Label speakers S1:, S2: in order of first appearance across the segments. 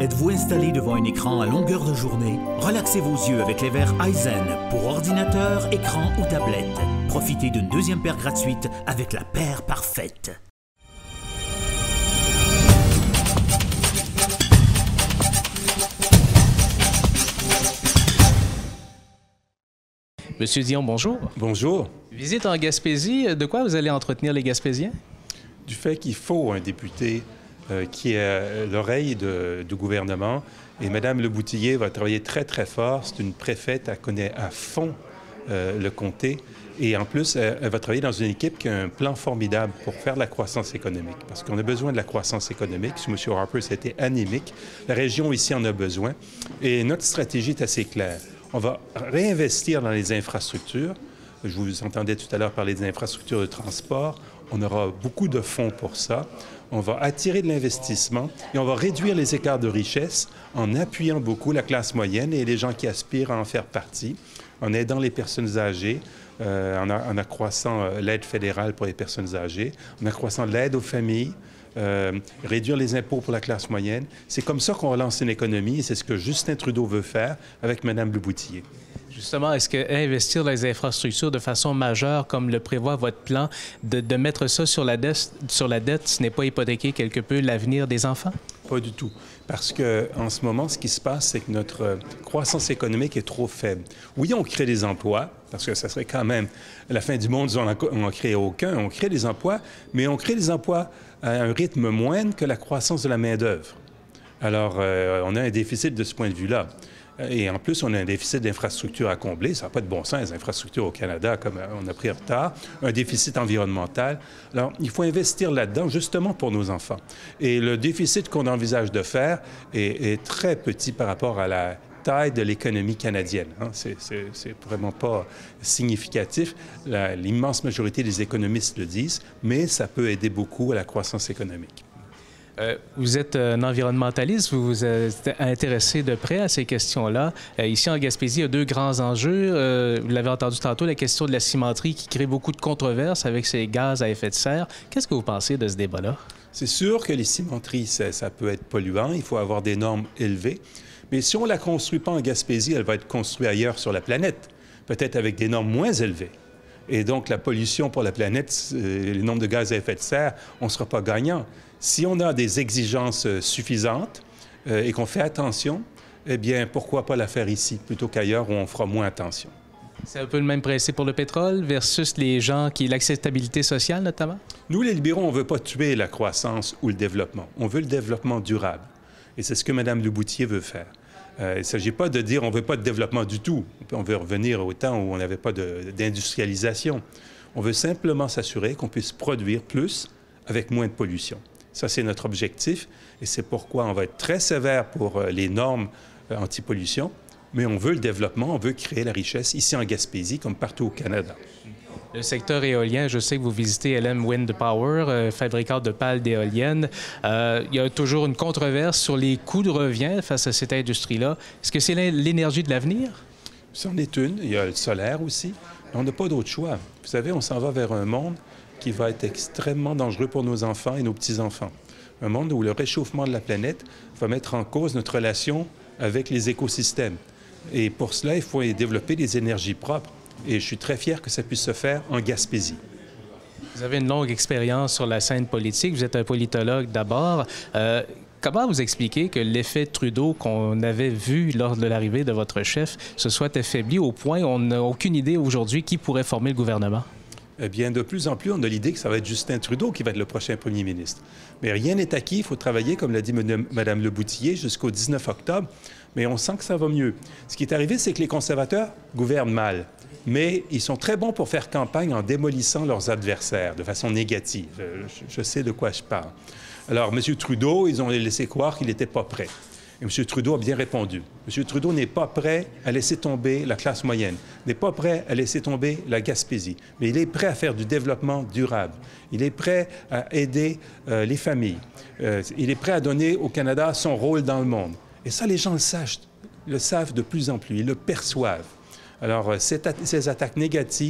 S1: Êtes-vous installé devant un écran à longueur de journée? Relaxez vos yeux avec les verres Aizen pour ordinateur, écran ou tablette. Profitez d'une deuxième paire gratuite avec la paire parfaite.
S2: Monsieur Dion, bonjour.
S3: Bonjour.
S2: Visite en Gaspésie. De quoi vous allez entretenir les Gaspésiens?
S3: Du fait qu'il faut un député qui est l'oreille du gouvernement. Et Mme Leboutillier va travailler très, très fort. C'est une préfète, elle connaît à fond le comté. Et en plus, elle va travailler dans une équipe qui a un plan formidable pour faire de la croissance économique. Parce qu'on a besoin de la croissance économique. Sous M. Harper, c'était anémique. La région ici en a besoin. Et notre stratégie est assez claire. On va réinvestir dans les infrastructures. Je vous entendais tout à l'heure parler des infrastructures de transport. On aura beaucoup de fonds pour ça. On va attirer de l'investissement et on va réduire les écarts de richesse en appuyant beaucoup la classe moyenne et les gens qui aspirent à en faire partie, en aidant les personnes âgées, en accroissant l'aide fédérale pour les personnes âgées, en accroissant l'aide aux familles, réduire les impôts pour la classe moyenne. C'est comme ça qu'on relance une économie et c'est ce que Justin Trudeau veut faire avec Mme Leboutillier.
S2: Justement, est-ce qu'investir dans les infrastructures de façon majeure, comme le prévoit votre plan, de mettre ça sur la dette, ce n'est pas hypothéquer quelque peu l'avenir des enfants?
S3: Pas du tout. Parce qu'en ce moment, ce qui se passe, c'est que notre croissance économique est trop faible. Oui, on crée des emplois, parce que ça serait quand même la fin du monde si on n'en crée aucun. On crée des emplois, mais on crée des emplois à un rythme moindre que la croissance de la main-d'œuvre. Alors, on a un déficit de ce point de vue-là. Et en plus, on a un déficit d'infrastructures à combler. Ça n'a pas de bon sens, les infrastructures au Canada, comme on a pris en retard. Un déficit environnemental. Alors, il faut investir là-dedans, justement pour nos enfants. Et le déficit qu'on envisage de faire est très petit par rapport à la taille de l'économie canadienne. Hein. C'est vraiment pas significatif. L'immense majorité des économistes le disent, mais ça peut aider beaucoup à la croissance économique.
S2: Vous êtes un environnementaliste, vous vous êtes intéressé de près à ces questions-là. Ici, en Gaspésie, il y a deux grands enjeux. Vous l'avez entendu tantôt, la question de la cimenterie qui crée beaucoup de controverses avec ces gaz à effet de serre. Qu'est-ce que vous pensez de ce débat-là?
S3: C'est sûr que les cimenteries, ça peut être polluant. Il faut avoir des normes élevées. Mais si on ne la construit pas en Gaspésie, elle va être construite ailleurs sur la planète, peut-être avec des normes moins élevées. Et donc, la pollution pour la planète, les normes de gaz à effet de serre, on ne sera pas gagnant. Si on a des exigences suffisantes et qu'on fait attention, eh bien, pourquoi pas la faire ici plutôt qu'ailleurs où on fera moins attention?
S2: C'est un peu le même principe pour le pétrole versus les gens l'acceptabilité sociale, notamment?
S3: Nous, les libéraux, on ne veut pas tuer la croissance ou le développement. On veut le développement durable. Et c'est ce que Mme Leboutillier veut faire. Il ne s'agit pas de dire on ne veut pas de développement du tout. On veut revenir au temps où on n'avait pas d'industrialisation. On veut simplement s'assurer qu'on puisse produire plus avec moins de pollution. Ça, c'est notre objectif et c'est pourquoi on va être très sévère pour les normes anti-pollution, mais on veut le développement, on veut créer la richesse ici en Gaspésie comme partout au Canada.
S2: Le secteur éolien, je sais que vous visitez LM Wind Power, fabricant de pales d'éoliennes. Il y a toujours une controverse sur les coûts de revient face à cette industrie-là. Est-ce que c'est l'énergie de l'avenir?
S3: C'en est une. Il y a le solaire aussi. Mais on n'a pas d'autre choix. Vous savez, on s'en va vers un monde qui va être extrêmement dangereux pour nos enfants et nos petits-enfants. Un monde où le réchauffement de la planète va mettre en cause notre relation avec les écosystèmes. Et pour cela, il faut développer des énergies propres. Et je suis très fier que ça puisse se faire en Gaspésie.
S2: Vous avez une longue expérience sur la scène politique. Vous êtes un politologue d'abord. Comment vous expliquez que l'effet Trudeau qu'on avait vu lors de l'arrivée de votre chef se soit affaibli au point où on n'a aucune idée aujourd'hui qui pourrait former le gouvernement?
S3: Eh bien, de plus en plus, on a l'idée que ça va être Justin Trudeau qui va être le prochain premier ministre. Mais rien n'est acquis. Il faut travailler, comme l'a dit Mme Leboutillier, jusqu'au 19 octobre. Mais on sent que ça va mieux. Ce qui est arrivé, c'est que les conservateurs gouvernent mal. Mais ils sont très bons pour faire campagne en démolissant leurs adversaires de façon négative. Je sais de quoi je parle. Alors, M. Trudeau, ils ont laissé croire qu'il n'était pas prêt. Et M. Trudeau a bien répondu. M. Trudeau n'est pas prêt à laisser tomber la classe moyenne, n'est pas prêt à laisser tomber la Gaspésie, mais il est prêt à faire du développement durable. Il est prêt à aider les familles. Il est prêt à donner au Canada son rôle dans le monde. Et ça, les gens le savent de plus en plus, ils le perçoivent. Alors, ces attaques négatives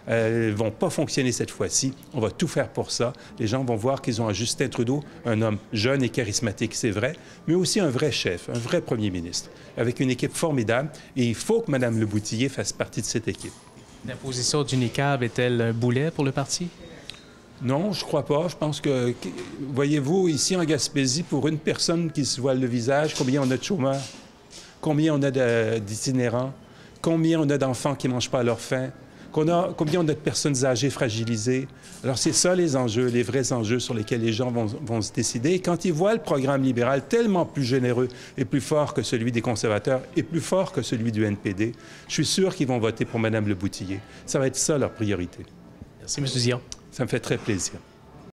S3: Elles ne vont pas fonctionner cette fois-ci. On va tout faire pour ça. Les gens vont voir qu'ils ont un Justin Trudeau, un homme jeune et charismatique, c'est vrai, mais aussi un vrai chef, un vrai premier ministre, avec une équipe formidable. Et il faut que Mme Leboutillier fasse partie de cette équipe.
S2: L'imposition du niqab est-elle un boulet pour le parti?
S3: Non, je crois pas. Je pense que, voyez-vous, ici en Gaspésie, pour une personne qui se voile le visage, combien on a de chômeurs? Combien on a d'itinérants? Combien on a d'enfants qui ne mangent pas à leur faim? Combien on a de personnes âgées fragilisées? Alors, c'est ça les enjeux, les vrais enjeux sur lesquels les gens vont se décider. Et quand ils voient le programme libéral tellement plus généreux et plus fort que celui des conservateurs et plus fort que celui du NPD, je suis sûr qu'ils vont voter pour Mme Leboutillier. Ça va être ça leur priorité.
S2: Merci, M. Dion.
S3: Ça me fait très plaisir.